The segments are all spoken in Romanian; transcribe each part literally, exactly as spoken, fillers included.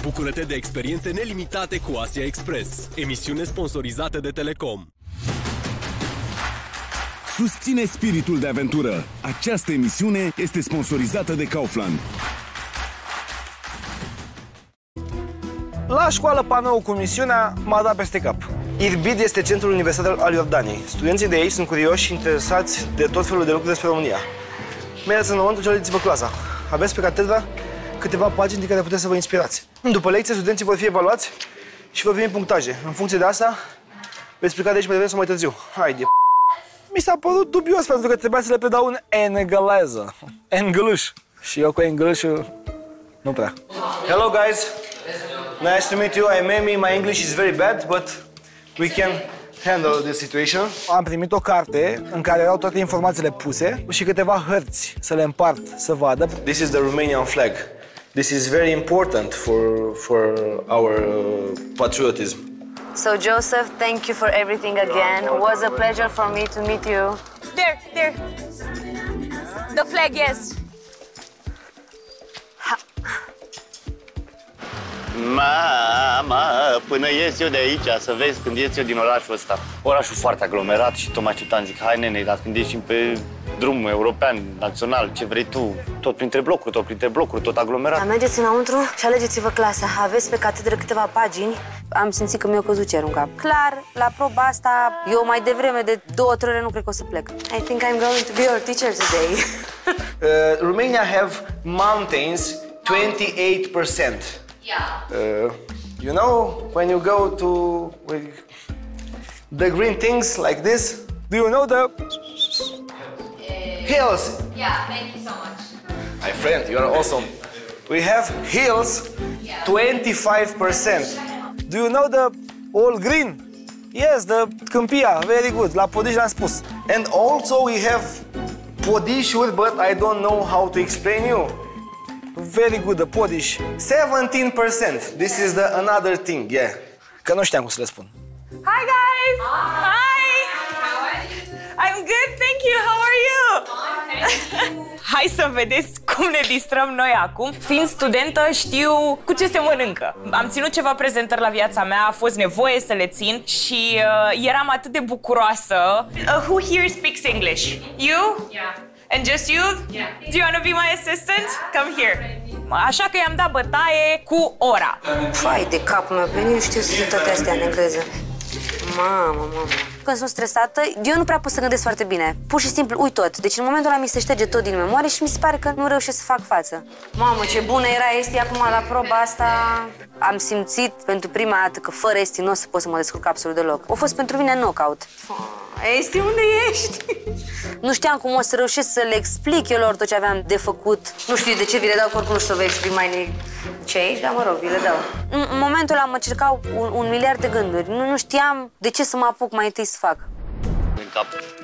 Bucură-te de experiențe nelimitate cu Asia Express, emisiune sponsorizată de Telecom. Susține spiritul de aventură. Această emisiune este sponsorizată de Kaufland. La școală, panoul cu misiunea m-a dat peste cap. Irbid este centrul universitar al Iordaniei. Studenții de aici sunt curioși și interesați de tot felul de lucruri despre România. Mergeți înăuntru și alegeți-vă clasa. Aveți pe catedra câteva pagini din care puteți să vă inspirați. După lecție, studenții vor fi evaluați și vor primi punctaje. În funcție de asta, veți pleca de aici mai devreme sau mai târziu. Haide, p***. Mi s-a părut dubios pentru că trebuia să le predau în engleză. English. Și eu cu englishul nu prea. Hello, guys. Nice to meet you. I'm Amy. My English is very bad, but we can handle this situation. Am primit o carte în care erau toate informațiile puse și câteva hărți să le împart, să vadă. This is the Romanian flag. This is very important for for our uh, patriotism. So Joseph, thank you for everything again. It was a pleasure for me to meet you. There, there. The flag, yes. Mama, până ies eu de aici, să vezi când ies eu din orașul ăsta. Orașul foarte aglomerat și tot mă așteptam, zic, hai nene, dar când ieșim pe drumul european, național, ce vrei tu, tot printre blocuri, tot printre blocuri, tot aglomerat. Dar mergeți înăuntru și alegeți-vă clasa. Aveți pe catedră câteva pagini. Am simțit că mi-a căzut cerul în cap. Clar, la proba asta, eu mai devreme de două, trei ore nu cred că o să plec. I think I'm going to be your teacher today. uh, Romania have mountains twenty-eight percent. Yeah. Uh, you know, when you go to well, the green things like this, do you know the hills? Yeah, thank you so much. My friend, you are awesome. We have hills, twenty-five percent. Do you know the all green? Yes, the câmpia, very good. La Podiș l-am spus. And also we have Podișuri, but I don't know how to explain you. Very good, the Podiș. seventeen percent. This is the another thing, yeah. Că nu știam cum să le spun. Hi, guys. Hi. How are you? I'm good, thank you. How are you? Hai să vedeți cum ne distrăm noi acum. Fiind studentă, știu cu ce se mănâncă. Am ținut ceva prezentări la viața mea, a fost nevoie să le țin și uh, eram atât de bucuroasă. Uh, who here speaks English? You? Yeah. And just you? Yeah. Do you want to be my assistant? Come here. Așa că i-am dat bătaie cu ora. Fai de capul meu, pe mine nu știu să zic toate astea în engleză. Mamă, mamă. Când sunt stresată, eu nu prea pot să gândesc foarte bine. Pur și simplu uit tot. Deci în momentul ăla mi se șterge tot din memorie și mi se pare că nu reușesc să fac față. Mamă, ce bună era Esti acum la proba asta. Am simțit pentru prima dată că fără Esti nu o să pot să mă descurc absolut deloc. A fost pentru mine knockout. Esti, unde ești? Nu știam cum o să reușesc să le explic eu lor tot ce aveam de făcut. Nu știu de ce vi le dau, că oricum nu știu să vă exprim mai ce aici, dar mă rog, vi le dau. În, în momentul ăla mă cercau un, un miliard de gânduri. Nu, nu știam de ce să mă apuc mai întâi să fac. În cap.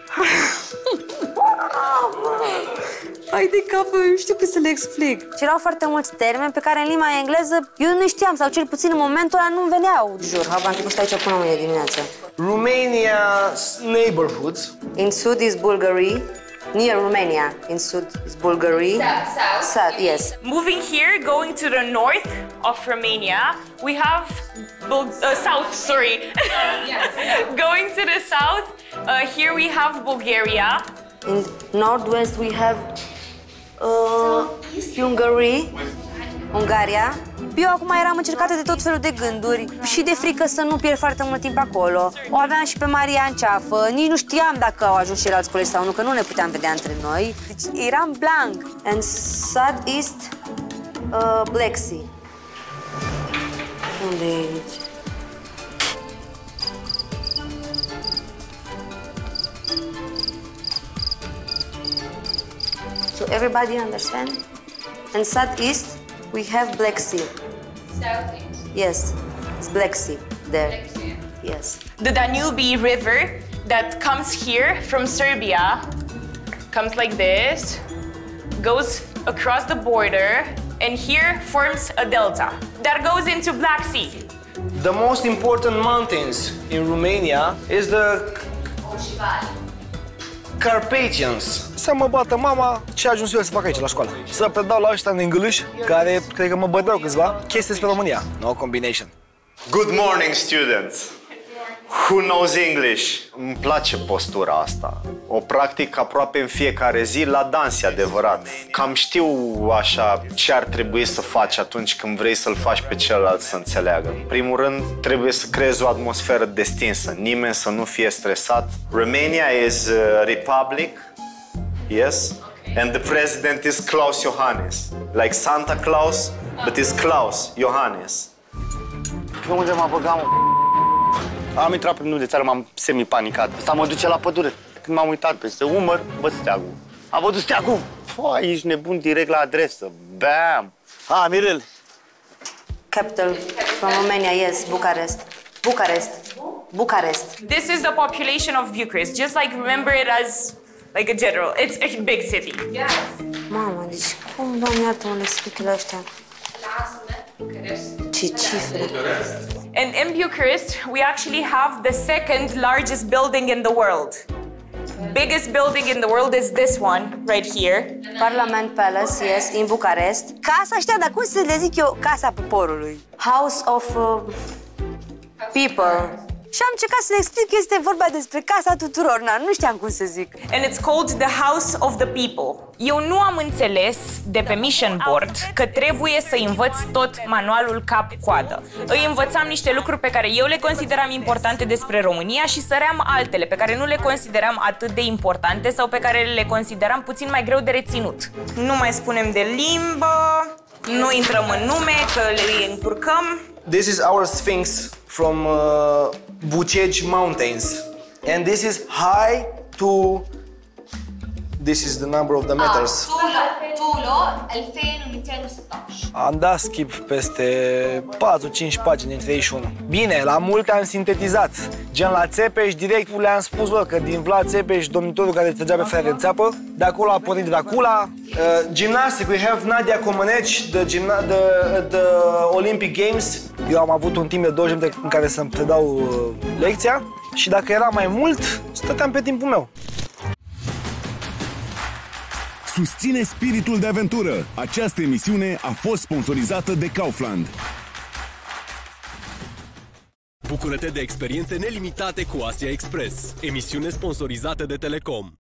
Hai de cap, nu știu cum să le explic. Și erau foarte mulți termeni pe care în limba engleză eu nu știam, sau cel puțin în momentul ăla nu-mi veneau. Jur, habar, am trecut aici până mâine dimineață. Romania's neighborhoods. In sud is Bulgaria, near Romania. In sud is Bulgaria. South, south. South, yes. Moving here, going to the north of Romania, we have Bul uh, south. Sorry, Yes. going to the south. Uh, here we have Bulgaria. In northwest we have uh, Hungary, Ungaria. Eu acum eram încercată de tot felul de gânduri și de frică să nu pierd foarte mult timp acolo. O aveam și pe Maria în ceafă, nici nu știam dacă au ajuns ceilalți colegi sau nu, că nu ne puteam vedea între noi. Deci eram blank. And southeast, uh, Black Sea. Unde e aici? So everybody understand? And southeast, we have Black Sea. Southeast. Yes, it's Black Sea there. Black Sea. Yes. The Danube River that comes here from Serbia comes like this, goes across the border, and here forms a delta that goes into Black Sea. The most important mountains in Romania is the Carpathians. Să mă bată mama, ce a ajuns eu să fac aici la școală? Să predau la ăștia în engleși, care cred că mă băteau câțiva, chestii despre România. No combination. Good morning, students! Who knows English? Îmi place postura asta. O practic aproape în fiecare zi la dans, e adevărat. Cam știu așa ce ar trebui să faci atunci când vrei să-l faci pe celălalt să înțeleagă. În primul rând, trebuie să creezi o atmosferă destinsă, nimeni să nu fie stresat. Romania is a republic, yes? And the president is Klaus Iohannis. Like Santa Claus, but is Klaus Iohannis. Pe unde m-a băgat, mă? Am intrat pe mine de țară, m-am semi-panicat. Asta mă duce la pădure. Când m-am uitat peste umăr, văd steagul. Am văzut steagul! Fă, ești nebun, direct la adresă. Bam! Ah, Mirel! Capital from Romania, yes, Bucharest. Bucharest. Bucharest. This is the population of Bucharest. Just like remember it as like a general. It's a big city. Yes. Mamă, deci cum, Doamne, iartă-mă, le spichele ăștia? Ce cifre! And in Bucharest, we actually have the second largest building in the world. Biggest building in the world is this one, right here. Parliament Palace, yes, in Bucharest. Casa ăștia, dar cum să le zic eu? Casa poporului. House of uh, people. Și am încercat să le explic că este vorba despre casa tuturor, na, nu știam cum să zic. And it's called the House of the People. Eu nu am înțeles de pe mission board că trebuie să învăț tot manualul cap-coadă. Îi învățam niște lucruri pe care eu le consideram importante despre România și săream altele pe care nu le consideram atât de importante sau pe care le consideram puțin mai greu de reținut. Nu mai spunem de limbă, nu intrăm în nume, că le încurcăm. This is our Sphinx from uh, Bucegi Mountains. And this is high to... This is the number of the meters. طوله ألفين ومئتين وستة عشر. Am dat skip peste patru cinci pagini din treizeci și unu. Bine, la multe am sintetizat. Gen la Țepeș, direct le-am spus lor că din Vlad Țepeș, domnitorul care trăgea pe fraier în țeapă, de acolo a pornit Dracula. Uh, gymnastic, we have Nadia Comăneci, the, gymna- the, the Olympic Games. Eu am avut un timp de douăzeci de minute în care să-mi predau uh, lecția și dacă era mai mult, stăteam pe timpul meu. Susține spiritul de aventură. Această emisiune a fost sponsorizată de Kaufland. Bucură-te de experiențe nelimitate cu Asia Express, emisiune sponsorizată de Telecom.